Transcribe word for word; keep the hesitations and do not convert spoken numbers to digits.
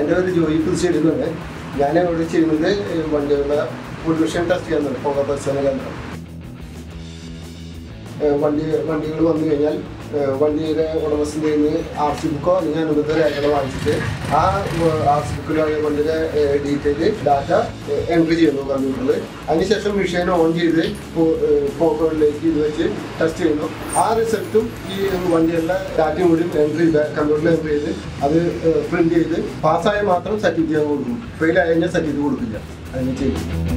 എൻ്റെ ഒരു ജോയിപ്പ് ചെയ്യുന്നുണ്ട്. ഞാൻ ഇവിടെ ചെയ്യുന്നത് വണ്ടികളുടെ പൊല്യൂഷൻ ടെസ്റ്റ് ചെയ്യുന്നുണ്ട്. പുക പരിശോധന കേന്ദ്രം. വണ്ടി വണ്ടികൾ വന്നു കഴിഞ്ഞാൽ വണ്ടിയുടെ ഉടമസ്ഥൻ്റെ നിന്ന് ആർ സി ബുക്കോ അല്ലെങ്കിൽ അനുബന്ധ രേഖകളോ വാങ്ങിച്ചിട്ട് ആ ആർ സി ബുക്കിലോ വണ്ടിയുടെ ഡീറ്റെയിൽ ഡാറ്റ എൻട്രി ചെയ്യുന്നു കമ്പ്യൂട്ടറിൽ. അതിനുശേഷം മെഷീൻ ഓൺ ചെയ്ത് ഫോട്ടോയിലേക്ക് ഇത് വെച്ച് ടെസ്റ്റ് ചെയ്യുന്നു. ആ റിസൾട്ടും ഈ വണ്ടികളുടെ ഡാറ്റയും കൂടി എൻട്രി ചെയ്ത് കമ്പ്യൂട്ടറിൽ എൻട്രി ചെയ്ത് അത് പ്രിന്റ് ചെയ്ത് പാസ്സായാൽ മാത്രം സർട്ടിഫിക്കറ്റ് കൊടുക്കും. ഫെയിൽ ആയി കഴിഞ്ഞാൽ സർട്ടിഫിക്കറ്റ് കൊടുക്കില്ല. അതിന് ചെയ്യും.